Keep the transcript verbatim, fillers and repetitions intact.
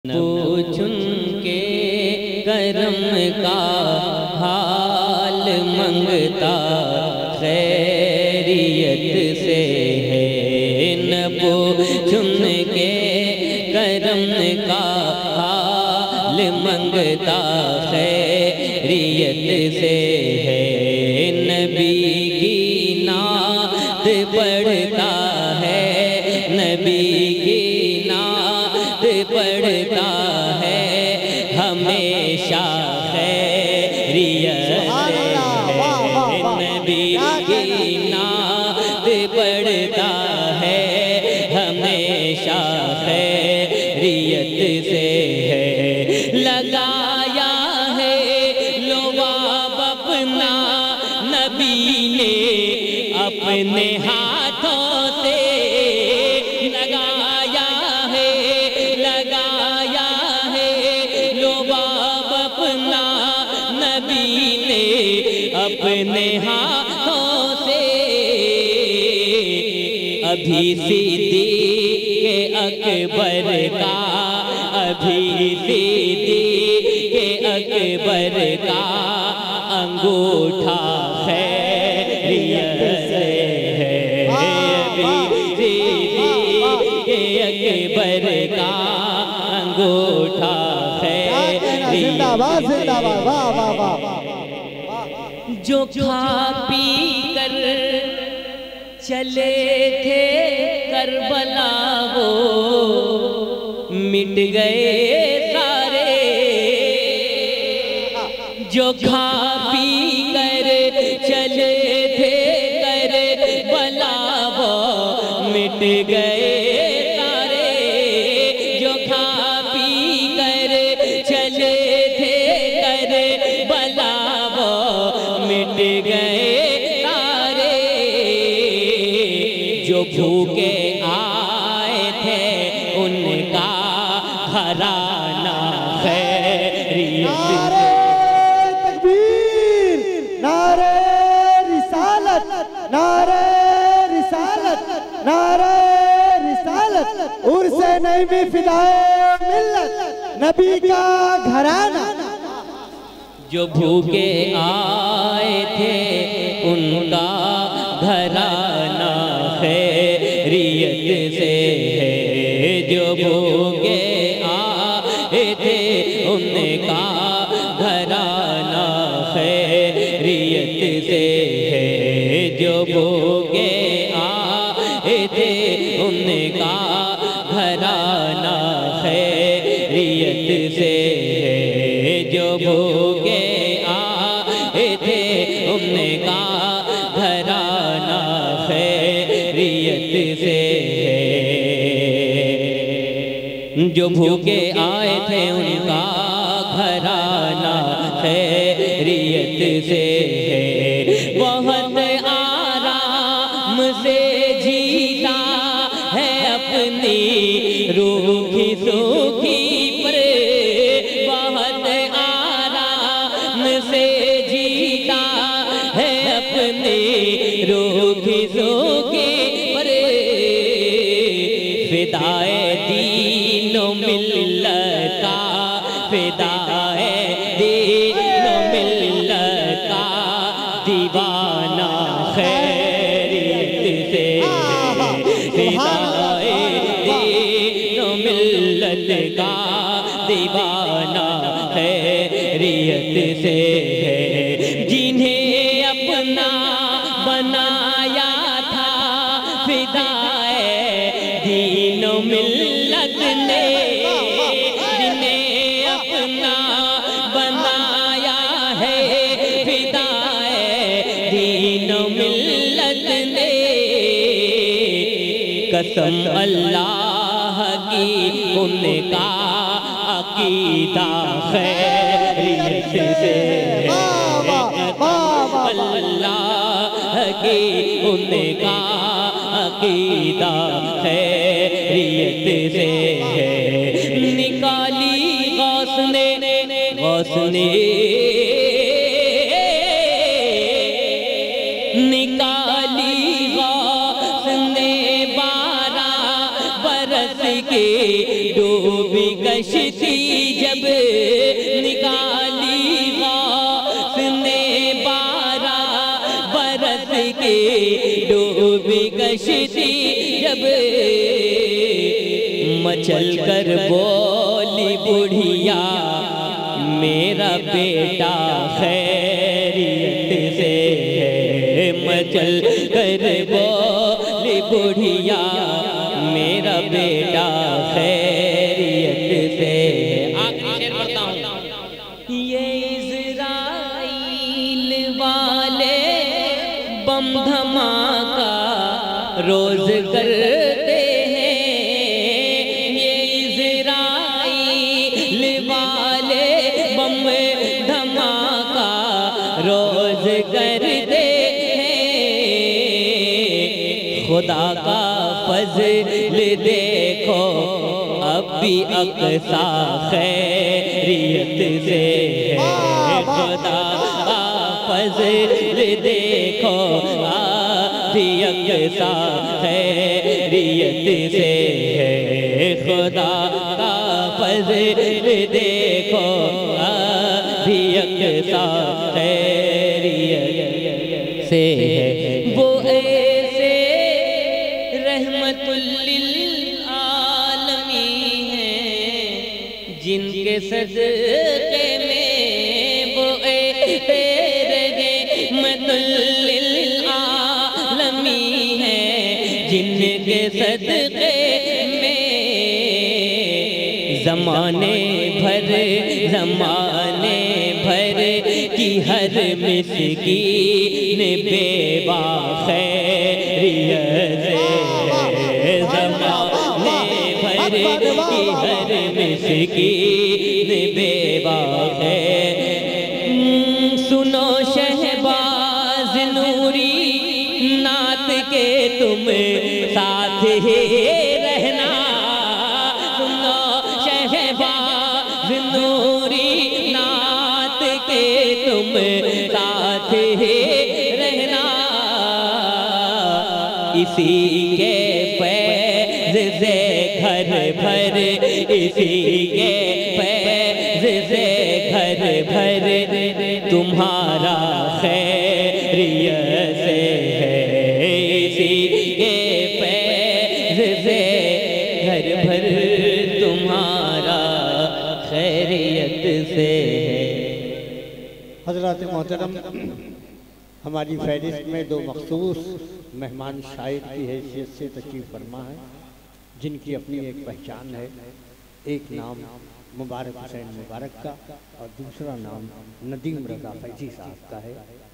پوچھن کے کرم کا حال منگتا خیریت سے ہے، نہ پوچھن کے کرم کا حال منگتا خیریت سے ہے، نبی کی نعت پڑھتا ہے، نبی کی نعت پڑھتا ہے، ہمیشہ خیریت ہے، نبی کی نعت پڑھتا ہے، ہمیشہ خیریت سے ہے، لگایا ہے لباب اپنا نبی نے اپنے ہاتھوں سے، لگایا ہے لگایا ہے لباب اپنا نبی نے اپنے ہاتھوں سے، ابھی صدیق اکبر کا ابھی صدیق اکبر کا انگوٹھا خیریت سے ہے، ابھی صدیق اکبر کا انگوٹھا خیریت سے، جو کھا پی کر چلے تھے کربلا وہ مٹ گئے سارے، جو کھا پی کر چلے تھے کربلا وہ مٹ گئے سارے، جو کھا پی کر چلے تھے کربلا وہ مٹ گئے سارے، جو بھوکے آئے تھے ان کا گھرانہ خیریت سے، نعرہ تکبیر، نعرہ رسالت، نعرہ رسالت، نعرہ رسالت، عرس نعیمی فدائے ملت، نبی کا گھرانہ، جو بھوکے آئے تھے ان کا گھرانہ خیریت سے ہے، جو بھوکے آئے تھے ان کا گھرانہ خیریت سے ہے، جو بھوکے آئے تھے ان کا گھرانہ خیریت سے ہے، جو بھوکے آئے تھے ان کا گھرانہ خیریت سے ہے، جو بھوکے آئے تھے ان کا گھرانہ خیریت سے ہے، بہت آرام سے جیتا ہے اپنی روکھی سوکھی پر، بہت آرام سے جیتا ہے اپنی روکھی سوکھی پر، فدائے دین و ملت کا، فدائے دین و ملت کا دیوانہ خیریت سے، فدائے دین و ملت کا دیوانہ خیریت سے ہے، جنہیں اپنا بنایا تھا فدائے دین و ملت نے، جنہیں اپنا بنایا ہے فدائے دین و ملت نے، قسم اللہ کی ان کا عقیدہ خیریت سے ہے، قسم اللہ کی ان کا عقیدہ خیریت سے ہے، نکالی غوث نے غوث نے نکالی غوث نے بارہ برس کے ڈوب گئی کشتی جب نکالی غوث نے بارہ برس کی ڈوبی کشتی جب مچل کر بولی بڑھیا میرا بیٹا خیریت سے ہے مچل کر بولی بڑھیا میرا بیٹا خیریت سے ہے آخری شعر پڑھتا ہوں یہ اسرائیل والے بم دھماکہ روز کرتے ہیں یہ اسرائیل والے بم دھماکہ روز کرتے ہیں خدا کا فضل دیکھو اب بھی اقصی خیریت سے ہے خدا کا فضل دیکھو اب بھی اقصی خیریت سے ہے خدا کا فضل دیکھو اب بھی اقصی خیریت سے ہے وہ ایسے رحمت للعالمین ہیں جن کے صدقے میں وہ ایسے رحمت للعالمین ہیں جن کے صدقے میں زمانے بھر زمانے بھر کی ہر مسکین بیوہ خیریت سے ہے زمانے بھر کی ہر مسکین بیوہ خیریت سنو شہباز نوری نعت کے تم ساتھ ہی رہنا سنو شہباز نوری نعت کے تم ساتھ ہی رہنا اسی کے فیض سے گھر بھر اسی کے فیض سے گھر بھر تمہارا خیریت سے ہے اسی کے فیض سے گھر بھر تمہارا خیریت سے ہے حضرات محترم ہماری فہرست میں دو مخصوص مہمان شاعر کی حیثیت سے تشریف فرما ہے جن کی اپنی ایک پہچان ہے ایک نام مبارک حسین مبارک کا اور دوسرا نام ندیم رضا فیضی صاحب کا ہے